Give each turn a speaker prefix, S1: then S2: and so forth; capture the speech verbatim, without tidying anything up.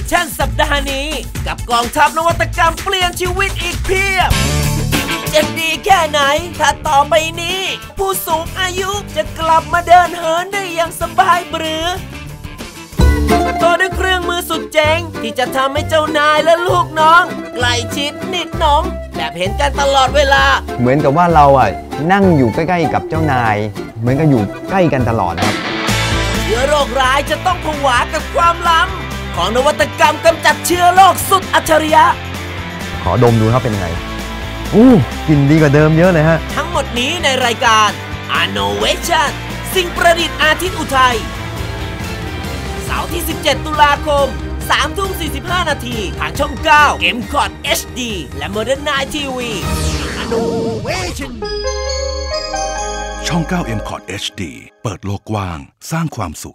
S1: ชั่นสัปดาห์นี้กับกองทัพนวัตกรรมเปลี่ยนชีวิตอีกเพียบจะดีแค่ไหนถ้าต่อไปนี้ผู้สูงอายุจะกลับมาเดินเหินได้อย่างสบายหรือต่อด้วยเครื่องมือสุดเจ๋งที่จะทำให้เจ้านายและลูกน้องใกล้ชิดนิดหนมแบบเห็นกันตลอดเวลา
S2: เหมือนกับว่าเราอ่ะนั่งอยู่ใกล้ๆกับเจ้านายเหมือนกับอยู่ใกล้กันตลอดครับ
S1: เชื้อโรคร้ายจะต้องผวากับความล้ำของนวัตกรรมกำจัดเชื้อโรคสุดอัจฉริยะ
S2: ขอดมดูครับเป็นยังไงอู้กลิ่นดีกว่าเดิมเยอะเลยฮะ
S1: ทั้งหมดนี้ในรายการ Innovation สิ่งประดิษฐ์อาทิตย์อุทัยเสาร์ที่สิบเจ็ดตุลาคม สามทุ่มสี่สิบห้า นาทีทางช่องเก้า เอ็ม คอท เอช ดี และ Modern ไนน์ ที วี Innovation
S3: ช่องเก้า เอ็ม คอท เอช ดี เปิดโลกกว้างสร้างความสุข